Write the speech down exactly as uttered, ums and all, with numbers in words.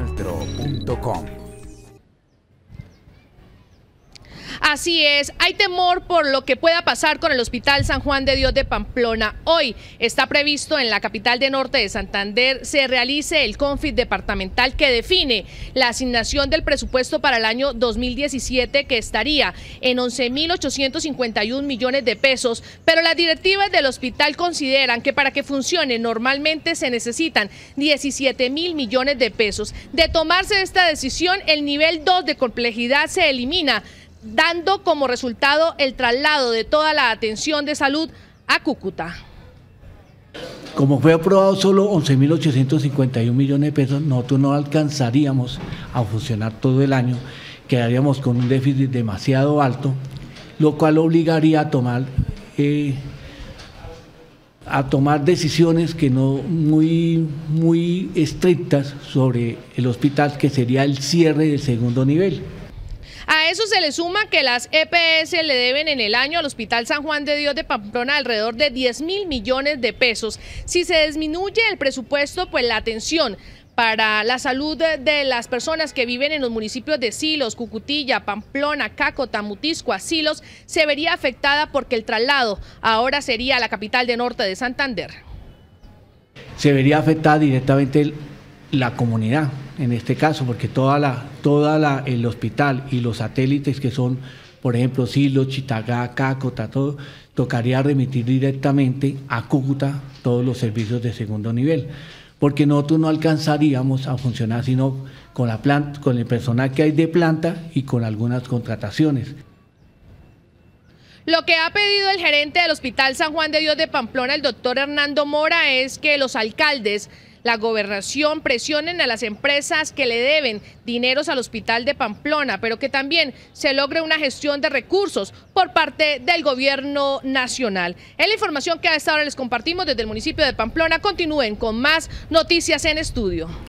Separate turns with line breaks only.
Canaltro punto com.
Así es, hay temor por lo que pueda pasar con el Hospital San Juan de Dios de Pamplona. Hoy está previsto en la capital de Norte de Santander se realice el CONFIT departamental que define la asignación del presupuesto para el año dos mil diecisiete, que estaría en once mil ochocientos cincuenta y un millones de pesos, pero las directivas del hospital consideran que para que funcione normalmente se necesitan diecisiete mil millones de pesos. De tomarse esta decisión, el nivel dos de complejidad se elimina, dando como resultado el traslado de toda la atención de salud a Cúcuta.
Como fue aprobado solo once mil ochocientos cincuenta y un millones de pesos, nosotros no alcanzaríamos a funcionar todo el año, quedaríamos con un déficit demasiado alto, lo cual obligaría a tomar, eh, a tomar decisiones que no muy, muy estrictas sobre el hospital, que sería el cierre del segundo nivel.
A eso se le suma que las E P S le deben en el año al Hospital San Juan de Dios de Pamplona alrededor de diez mil millones de pesos. Si se disminuye el presupuesto, pues la atención para la salud de, de las personas que viven en los municipios de Silos, Cucutilla, Pamplona, Cácota, Mutisco, Silos, se vería afectada porque el traslado ahora sería a la capital de Norte de Santander.
Se vería afectada directamente el la comunidad, en este caso, porque toda la, toda la, el hospital y los satélites que son, por ejemplo, Silos, Chitagá, Cácota, todo, tocaría remitir directamente a Cúcuta todos los servicios de segundo nivel, porque nosotros no alcanzaríamos a funcionar sino con, la planta, con el personal que hay de planta y con algunas contrataciones.
Lo que ha pedido el gerente del Hospital San Juan de Dios de Pamplona, el doctor Hernando Mora, es que los alcaldes, la gobernación, presionen a las empresas que le deben dineros al Hospital de Pamplona, pero que también se logre una gestión de recursos por parte del gobierno nacional. Es la información que a esta hora les compartimos desde el municipio de Pamplona. Continúen con más noticias en estudio.